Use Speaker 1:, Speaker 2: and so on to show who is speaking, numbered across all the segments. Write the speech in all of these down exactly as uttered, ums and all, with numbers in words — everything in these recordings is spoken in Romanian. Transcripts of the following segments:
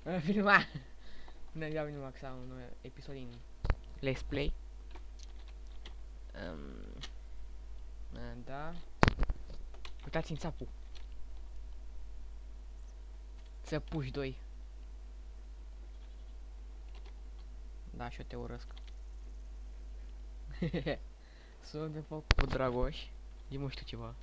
Speaker 1: Filma! Bună ziua, bine m-am la un nou episod din Let's Play. Um, da. Uitați în țapul. Să puși doi. Da, și eu te urăsc. Sunt de foc cu Dragoș. Zi-mă știu ceva.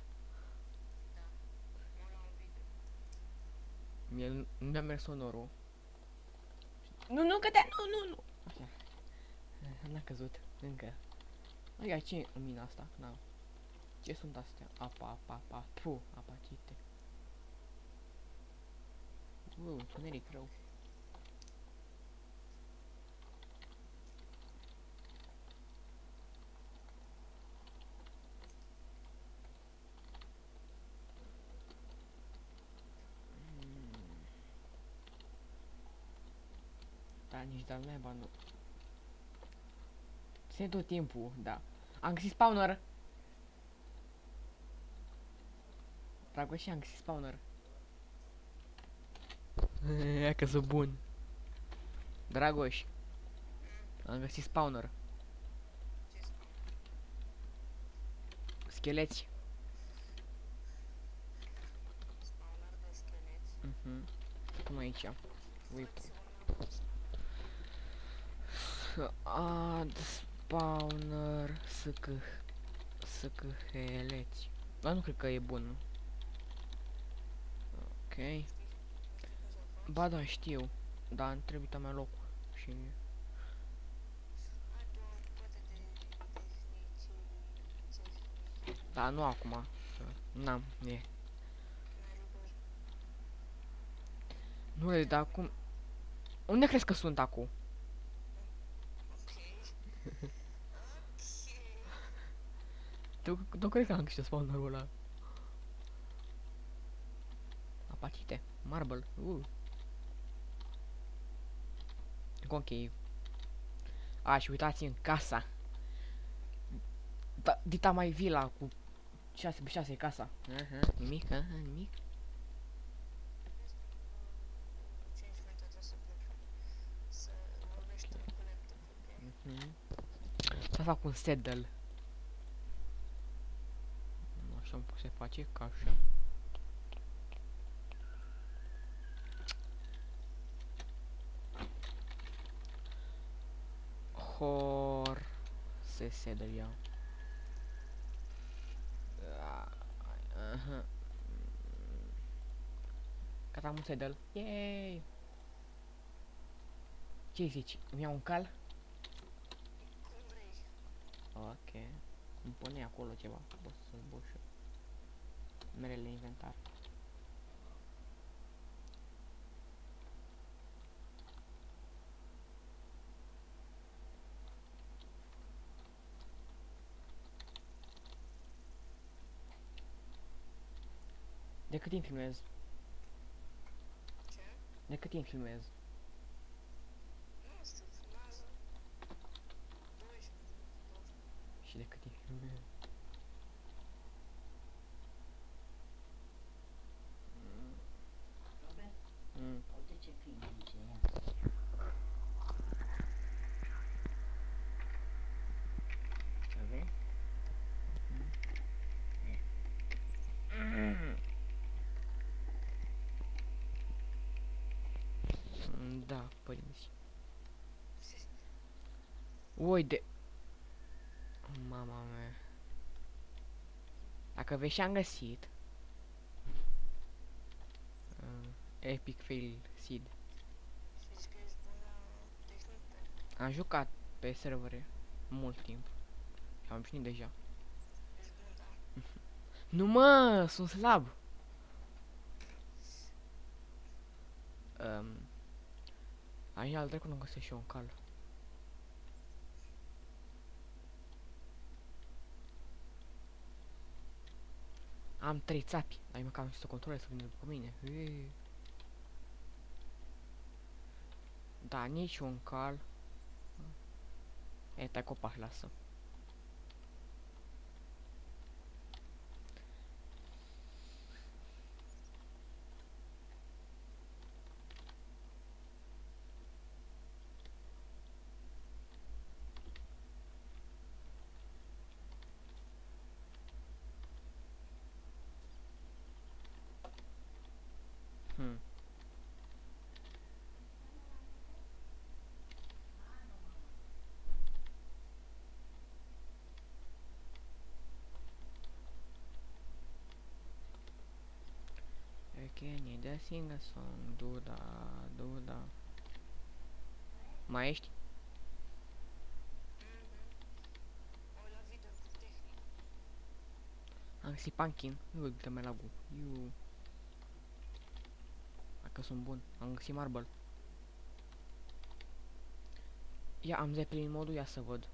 Speaker 1: Mie nu mi-a mers sonorul. Nu, nu, că te... Nu, nu, nu! Așa. N-a căzut. Încă. Ia, ce în mina asta? N-am. Ce sunt astea? Apa, apa, apa. Puh, apatite. Uuu, întuneric rău. Da, nici de-al naiba nu. Se tot timpul, da. Am găsit spawner. Dragoș, am găsit spawner. Ia că sunt bun. Dragoș, am găsit spawner. Scheleți.
Speaker 2: Spawner de scheleți.
Speaker 1: Mhm. Cum aici? Uite. Add spawner sc scheleți. Dar nu cred că e bun. Ok. Ba da, știu. Dar îmi trebuie mai locul. Și... Da, nu acum. N-am, e. Nu e, dar acum... Unde crezi că sunt acum? Tu nu cred că am găsit spawnerul ăla. Apatite, marble, uh. Ok. A, și uitați în casa. Da, dita mai vila cu șase pe șase casa. Aha, nimic, aha, nimic. Mhm. Să fac un saddle. Așa se face, ca așa. Hor se saddle iau. Aha. Gata, am un saddle. Yay! Ce zici? Îmi iau un cal? Ok. Îmi pune acolo ceva. Pot să boșă. Merele inventar. De cât timp filmez?
Speaker 2: Ce?
Speaker 1: De cât timp filmez?
Speaker 2: Nu știu, filmează doisprezece.
Speaker 1: Și de cât timp filmez?
Speaker 3: Robert,
Speaker 1: Mm.
Speaker 3: uite ce câine zice ea.
Speaker 1: Vezi? Mm. Da, părinți. Ui de... Mama mea. Dacă vezi ce am găsit. Uh, epic fail seed.
Speaker 2: Știți că ești bun la tehnică?
Speaker 1: Am jucat pe servere mult timp. Și am obișnuit deja.
Speaker 2: Ești bun, da.
Speaker 1: Nu mă, sunt slab. Um, aici al trecut nu găsesc și eu un cal. Am trei țapi, dar măcar am să controlez să vină după mine. Eee. Da, nici un cal. E, tai copac, lasă. Hmm. Can you da sing a song? Do da, do da. Mai ești?
Speaker 2: Mhm. O la video cu tehnic.
Speaker 1: Am găsit pumpkin. Nu uite mai lagul. Iu. Dacă sunt bun. Am găsit marble. Ia, am zeppelin modul, ia să văd.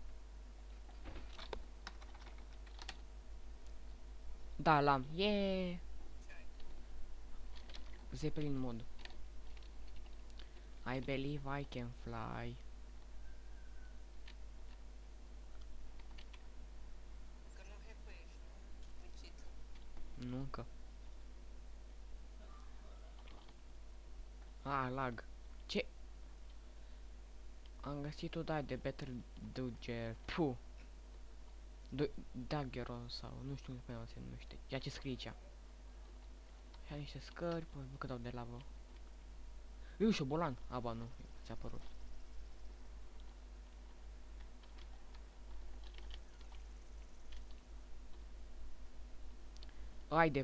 Speaker 1: Da, l-am. Yeah!
Speaker 2: Ce ai?
Speaker 1: Zeppelin mod. I believe I can fly.
Speaker 2: Că nu hackuiești, nu? Legit.
Speaker 1: Nu încă. Ah, lag. Ce? Am găsit o da de Better Dodger. Puh. Daggero sau nu știu cum se numește. Ceea ce scrie aici. Ia niște scări, păi nu că dau de lavă. Eu șobolan. Aba nu, ți-a părut. Haide.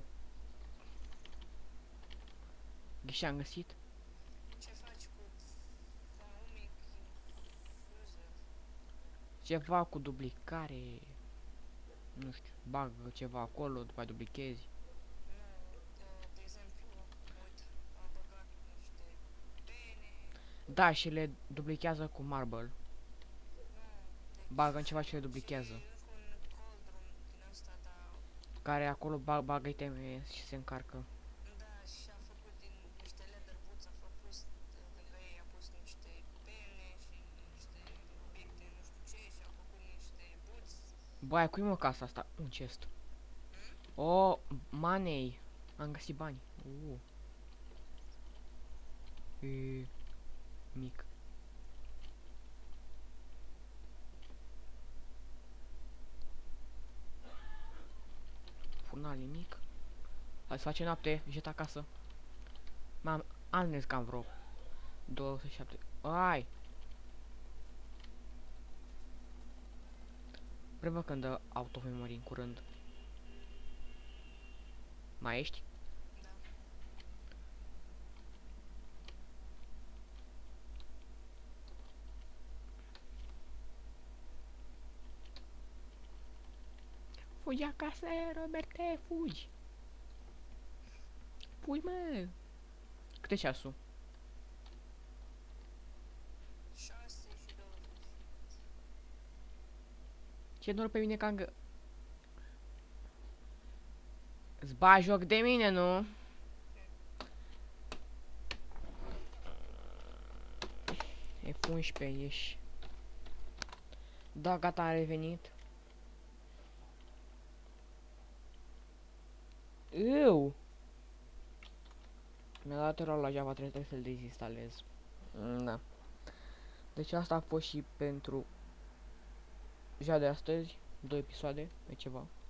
Speaker 1: Ghiși am găsit.
Speaker 2: Ce faci cu Faumic Infuser?
Speaker 1: Ceva cu duplicare. Nu știu, bagă ceva acolo, după aia duplichezi.
Speaker 2: Nu, de, de exemplu, uite, am băgat niște pene.
Speaker 1: Da, și le duplichează cu marble.
Speaker 2: Nu, deci
Speaker 1: Bagă în ceva și le duplichează.
Speaker 2: și încă un cauldron din ăsta, dar
Speaker 1: Care acolo bag, bagă iteme și se încarcă.
Speaker 2: da, și a făcut din niște leather boots, a făcut uh, lângă ei, a pus niște pene și niște obiecte, nu știu ce, și a făcut niște boots.
Speaker 1: Băi, cui mă casa asta? Un chest. Oh, money. Am găsit bani. Uh. E, mic. Furnal nimic. Hai să facem noapte, jet acasă. M-am am cam vreo două sute șapte. Ai! Vrem când dă automemory în curând. Mai ești?
Speaker 2: Da.
Speaker 1: Fugi acasă, Roberte, fugi! Fugi, mă! Cât e ceasul?
Speaker 2: șase și douăzeci.
Speaker 1: Ce noroc pe mine că am gă... Îți bagi joc de mine, nu? F unsprezece, ești. Da, gata, am revenit. Eu. Mi-a dat error la Java, trebuie să-l dezinstalez. Mm, da. Deci asta a fost și pentru ziua de astăzi. Două episoade, e ceva.